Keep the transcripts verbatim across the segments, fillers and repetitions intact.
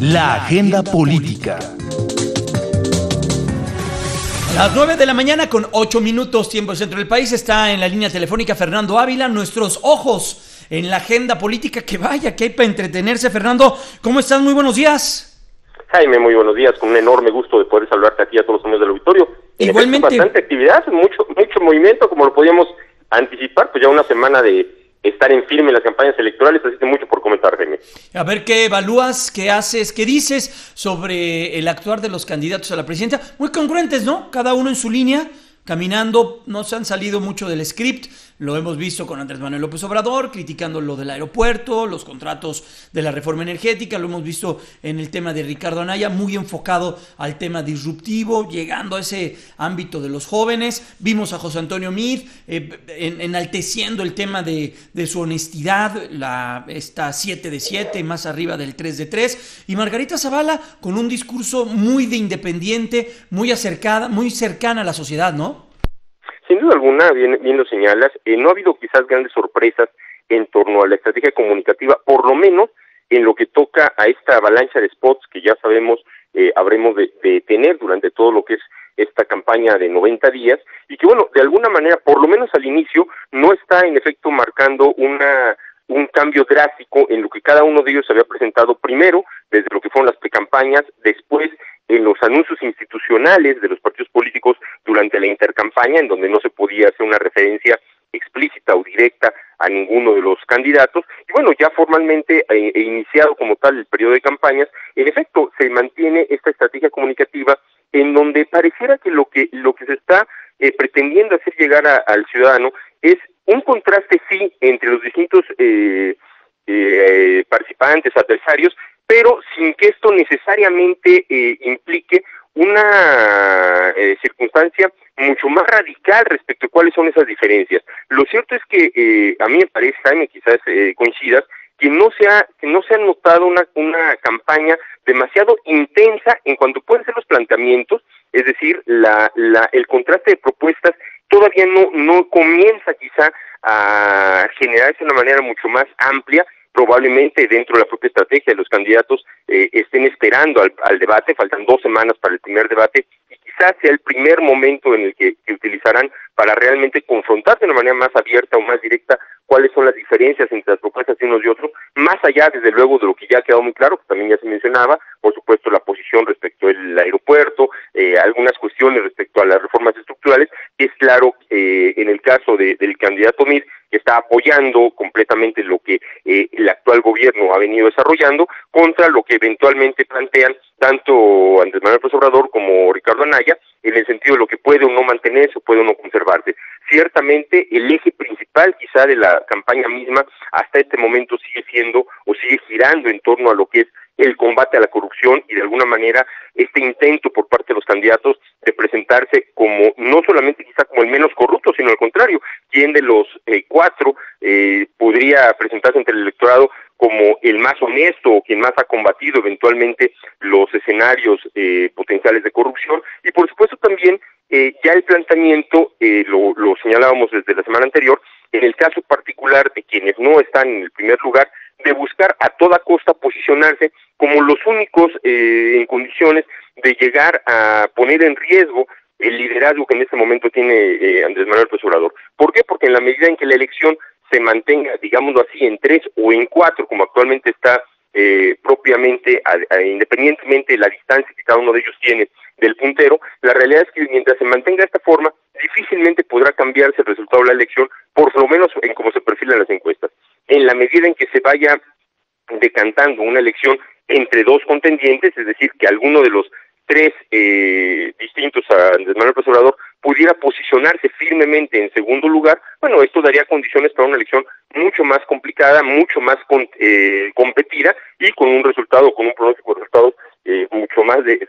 La agenda política. Las nueve de la mañana con ocho minutos, tiempo centro del país. Está en la línea telefónica Fernando Ávila, nuestros ojos en la agenda política. Que vaya, que hay para entretenerse. Fernando, ¿cómo estás? Muy buenos días. Jaime, muy buenos días. Con un enorme gusto de poder saludarte aquí a todos los amigos del auditorio. En Igualmente. efecto, bastante actividad, mucho, mucho movimiento, como lo podíamos anticipar, pues ya una semana de estar en firme en las campañas electorales, así que mucho por comentar, Jaime. A ver, ¿qué evalúas, qué haces, qué dices sobre el actuar de los candidatos a la presidencia? Muy congruentes, ¿no? Cada uno en su línea, caminando, no se han salido mucho del script. Lo hemos visto con Andrés Manuel López Obrador, criticando lo del aeropuerto, los contratos de la reforma energética. Lo hemos visto en el tema de Ricardo Anaya, muy enfocado al tema disruptivo, llegando a ese ámbito de los jóvenes. Vimos a José Antonio Meade eh, en, enalteciendo el tema de, de su honestidad, la, esta siete de siete, más arriba del tres de tres. Y Margarita Zavala con un discurso muy de independiente, muy acercada, muy cercana a la sociedad, ¿no? Sin duda alguna, bien, bien lo señalas, eh, no ha habido quizás grandes sorpresas en torno a la estrategia comunicativa, por lo menos en lo que toca a esta avalancha de spots que ya sabemos eh, habremos de, de tener durante todo lo que es esta campaña de noventa días, y que bueno, de alguna manera, por lo menos al inicio, no está en efecto marcando una un cambio drástico en lo que cada uno de ellos había presentado primero, desde lo que fueron las precampañas, después en los anuncios institucionales de los partidos políticos durante la intercampaña, en donde no se podía hacer una referencia explícita o directa a ninguno de los candidatos, y bueno, ya formalmente e, e iniciado como tal el periodo de campañas, en efecto se mantiene esta estrategia comunicativa en donde pareciera que lo que lo que se está eh, pretendiendo hacer llegar a, al ciudadano es un contraste, sí, entre los distintos eh, eh, participantes, adversarios, pero sin que esto necesariamente eh, implique una eh, circunstancia mucho más radical respecto a cuáles son esas diferencias. Lo cierto es que eh, a mí me parece, Jaime, quizás eh, coincidas, que no se ha que no se ha notado una una campaña demasiado intensa en cuanto pueden ser los planteamientos, es decir, la la el contraste de propuestas todavía no no comienza quizá a generarse de una manera mucho más amplia. Probablemente dentro de la propia estrategia de los candidatos eh, estén esperando al, al debate, faltan dos semanas para el primer debate, y quizás sea el primer momento en el que, que utilizarán para realmente confrontar de una manera más abierta o más directa cuáles son las diferencias entre las propuestas de unos y otros, más allá desde luego de lo que ya ha quedado muy claro, que también ya se mencionaba, por supuesto la posición respecto al aeropuerto, eh, algunas cuestiones respecto a las reformas estructurales. Es claro eh, en el caso de, del candidato Meade, que está apoyando completamente lo que eh, el actual gobierno ha venido desarrollando contra lo que eventualmente plantean tanto Andrés Manuel López Obrador como Ricardo Anaya, en el sentido de lo que puede o no mantenerse o puede o no conservarse. Ciertamente el eje principal quizá de la campaña misma hasta este momento sigue siendo o sigue girando en torno a lo que es el combate a la corrupción y de alguna manera este intento por parte de los candidatos de presentarse como no solamente quizá como el menos corrupto, sino al contrario, quien de los eh, cuatro eh, podría presentarse ante el electorado como el más honesto o quien más ha combatido eventualmente los escenarios eh, potenciales de corrupción. Y por supuesto también eh, ya el planteamiento, eh, lo, lo señalábamos desde la semana anterior, en el caso particular de quienes no están en el primer lugar, de buscar a toda costa posicionarse como los únicos eh, en condiciones de llegar a poner en riesgo el liderazgo que en este momento tiene eh, Andrés Manuel López Obrador. ¿Por qué? Porque en la medida en que la elección se mantenga, digámoslo así, en tres o en cuatro, como actualmente está eh, propiamente, a, a, independientemente de la distancia que cada uno de ellos tiene del puntero, la realidad es que mientras se mantenga de esta forma, difícilmente podrá cambiarse el resultado de la elección, por lo menos en cómo se perfilan las encuestas. En la medida en que se vaya decantando una elección entre dos contendientes, es decir, que alguno de los tres eh, distintos a Andrés Manuel López Obrador pudiera posicionarse firmemente en segundo lugar, bueno, esto daría condiciones para una elección mucho más complicada, mucho más con, eh, competida y con un resultado, con un pronóstico de resultados eh, mucho más de,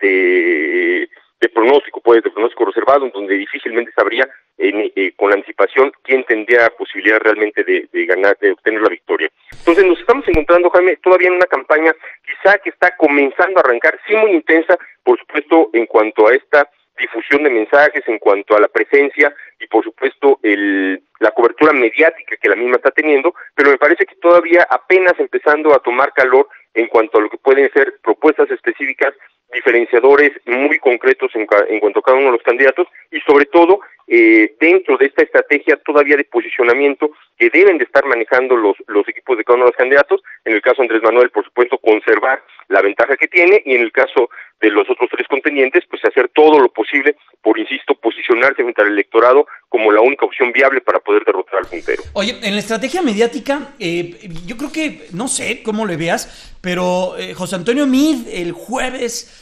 de, de pronóstico, pues de pronóstico reservado, en donde difícilmente sabría eh, eh, con anticipación quién tendría posibilidad realmente de, de ganar, de obtener la victoria. Entonces nos estamos encontrando, Jaime, todavía en una campaña quizá que está comenzando a arrancar, sí muy intensa, por supuesto, en cuanto a esta difusión de mensajes, en cuanto a la presencia y por supuesto el, la cobertura mediática que la misma está teniendo, pero me parece que todavía apenas empezando a tomar calor en cuanto a lo que pueden ser propuestas específicas, diferenciadores muy concretos en, en cuanto a cada uno de los candidatos y sobre todo eh, dentro de esta estrategia todavía de posicionamiento que deben de estar manejando los, los equipos de cada uno de los candidatos. En el caso de Andrés Manuel, por supuesto, conservar la ventaja que tiene, y en el caso de los otros tres contendientes, pues hacer todo lo posible por, insisto, posicionarse frente al electorado como la única opción viable para poder derrotar al puntero. Oye, en la estrategia mediática, eh, yo creo que, no sé cómo le veas, pero eh, José Antonio Meade el jueves,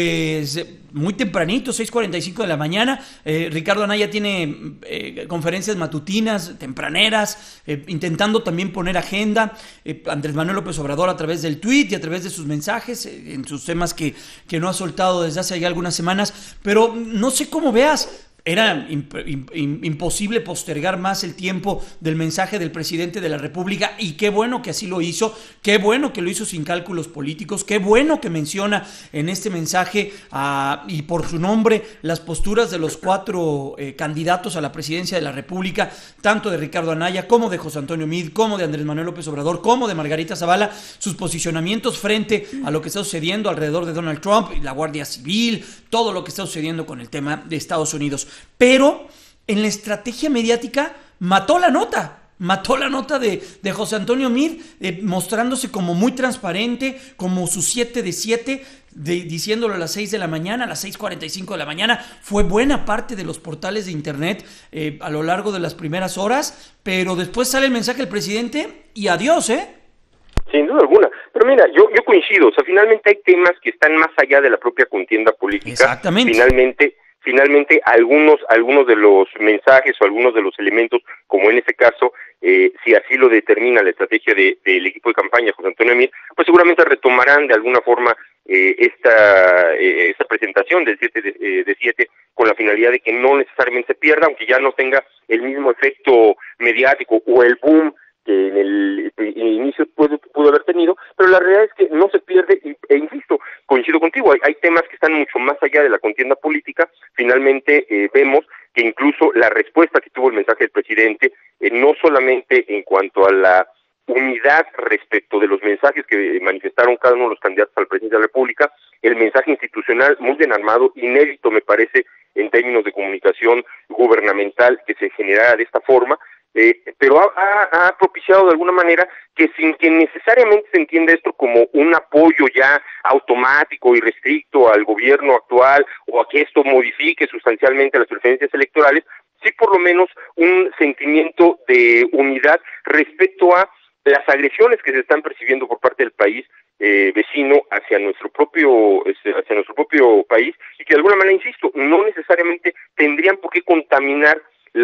pues muy tempranito, seis cuarenta y cinco de la mañana, eh, Ricardo Anaya tiene eh, conferencias matutinas, tempraneras, eh, intentando también poner agenda, eh, Andrés Manuel López Obrador a través del tuit y a través de sus mensajes, eh, en sus temas que, que no ha soltado desde hace ya algunas semanas, pero no sé cómo veas. Era imp- imp- imposible postergar más el tiempo del mensaje del presidente de la República, y qué bueno que así lo hizo, qué bueno que lo hizo sin cálculos políticos, qué bueno que menciona en este mensaje uh, y por su nombre las posturas de los cuatro eh, candidatos a la presidencia de la República, tanto de Ricardo Anaya como de José Antonio Meade, como de Andrés Manuel López Obrador, como de Margarita Zavala, sus posicionamientos frente a lo que está sucediendo alrededor de Donald Trump, la Guardia Civil, todo lo que está sucediendo con el tema de Estados Unidos. Pero en la estrategia mediática mató la nota, mató la nota de, de José Antonio Meade, eh, mostrándose como muy transparente, como su siete de siete, de, diciéndolo a las seis de la mañana, a las seis cuarenta y cinco de la mañana. Fue buena parte de los portales de internet eh, a lo largo de las primeras horas, pero después sale el mensaje del presidente y adiós, ¿eh? Sin duda alguna. Pero mira, yo yo coincido, o sea, finalmente hay temas que están más allá de la propia contienda política. Exactamente. Finalmente, finalmente algunos algunos de los mensajes o algunos de los elementos, como en este caso, eh, si así lo determina la estrategia de, del equipo de campaña José Antonio Meade, pues seguramente retomarán de alguna forma eh, esta eh, esta presentación del siete de, eh, de siete con la finalidad de que no necesariamente se pierda, aunque ya no tenga el mismo efecto mediático o el boom que en el, en el inicio pudo, pudo haber tenido, pero la realidad es que no se pierde, y, e insisto, coincido contigo, hay, hay temas que están mucho más allá de la contienda política. Finalmente eh, vemos que incluso la respuesta que tuvo el mensaje del presidente, eh, no solamente en cuanto a la unidad respecto de los mensajes que manifestaron cada uno de los candidatos al presidente de la República, el mensaje institucional muy bien armado, inédito me parece en términos de comunicación gubernamental que se generara de esta forma, Eh, pero ha, ha, ha propiciado de alguna manera que sin que necesariamente se entienda esto como un apoyo ya automático y restricto al gobierno actual o a que esto modifique sustancialmente las preferencias electorales, sí por lo menos un sentimiento de unidad respecto a las agresiones que se están percibiendo por parte del país eh, vecino hacia nuestro propio hacia nuestro propio país, y que de alguna manera, insisto, no necesariamente tendrían por qué contaminar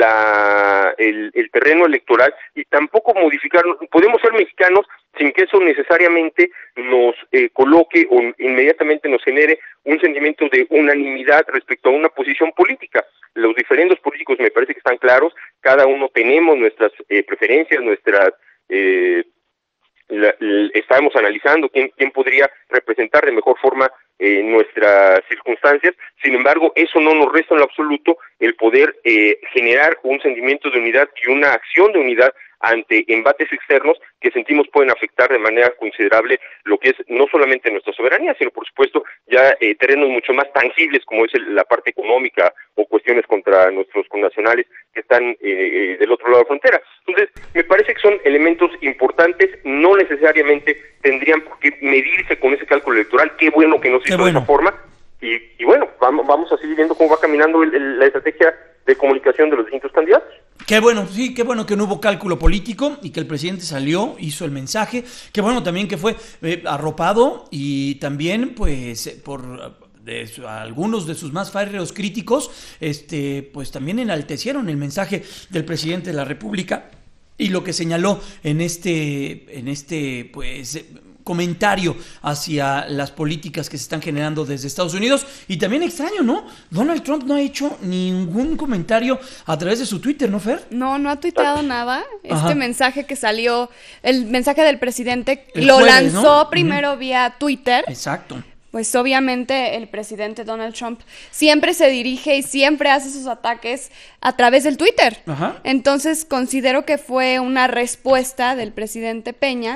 la el, el terreno electoral, y tampoco modificar. Podemos ser mexicanos sin que eso necesariamente nos eh, coloque o inmediatamente nos genere un sentimiento de unanimidad respecto a una posición política. Los diferendos políticos me parece que están claros, cada uno tenemos nuestras eh, preferencias, nuestras eh, la, la, estábamos analizando quién, quién podría representar de mejor forma eh, nuestras circunstancias. Sin embargo, eso no nos resta en lo absoluto el poder eh, generar un sentimiento de unidad y una acción de unidad ante embates externos que sentimos pueden afectar de manera considerable lo que es no solamente nuestra soberanía, sino por supuesto ya eh, terrenos mucho más tangibles como es el, la parte económica o cuestiones contra nuestros connacionales que están eh, del otro lado de la frontera. Entonces, me parece que son elementos importantes, no necesariamente tendrían por qué medirse con ese cálculo electoral. Qué bueno que no se hizo bueno. de esa forma, y, y bueno, vamos, vamos a seguir viendo cómo va caminando el, el, la estrategia de comunicación de los distintos candidatos. Qué bueno, sí, qué bueno que no hubo cálculo político y que el presidente salió, hizo el mensaje. Qué bueno también que fue eh, arropado y también, pues, por de su, algunos de sus más férreos críticos, este, pues también enaltecieron el mensaje del presidente de la República y lo que señaló en este, en este, pues, comentario hacia las políticas que se están generando desde Estados Unidos. Y también extraño, ¿no? Donald Trump no ha hecho ningún comentario a través de su Twitter, ¿no, Fer? No, no ha tuiteado nada. Este Ajá. mensaje que salió, el mensaje del presidente, el lo jueves, lanzó ¿no? primero uh-huh. vía Twitter. Exacto. Pues obviamente el presidente Donald Trump siempre se dirige y siempre hace sus ataques a través del Twitter. Ajá. Entonces considero que fue una respuesta del presidente Peña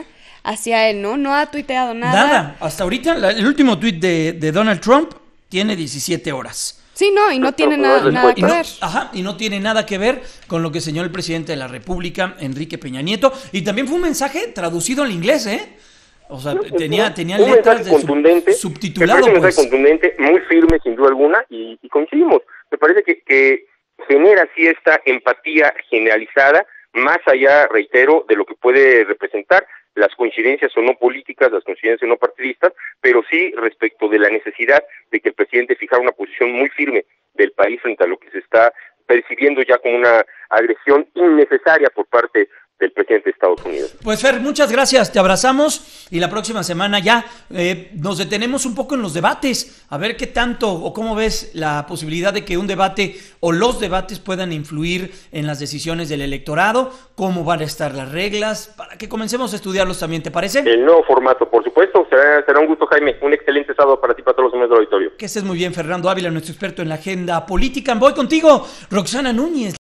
hacia él, ¿no? No ha tuiteado nada. Nada, hasta ahorita la, el último tuit de, de Donald Trump tiene diecisiete horas. Sí, no, y no tiene nada, nada que y no, ver. Ajá, y no tiene nada que ver con lo que señaló el presidente de la República, Enrique Peña Nieto, y también fue un mensaje traducido al inglés, ¿eh? O sea, tenía, tenía un letras mensaje de contundente, sub, subtitulado. Me parece un pues. mensaje contundente, muy firme sin duda alguna, y, y coincidimos. Me parece que, que genera así esta empatía generalizada, más allá, reitero, de lo que puede representar las coincidencias o no políticas, las coincidencias o no partidistas, pero sí respecto de la necesidad de que el presidente fijara una posición muy firme del país frente a lo que se está percibiendo ya como una agresión innecesaria por parte del presidente de Estados Unidos. Pues Fer, muchas gracias, te abrazamos y la próxima semana ya eh, nos detenemos un poco en los debates, a ver qué tanto o cómo ves la posibilidad de que un debate o los debates puedan influir en las decisiones del electorado, cómo van a estar las reglas, para que comencemos a estudiarlos también, ¿te parece? El nuevo formato, por supuesto, será, será un gusto, Jaime, un excelente sábado para ti, para todos los miembros del auditorio. Que estés muy bien, Fernando Ávila, nuestro experto en la agenda política. Voy contigo, Roxana Núñez.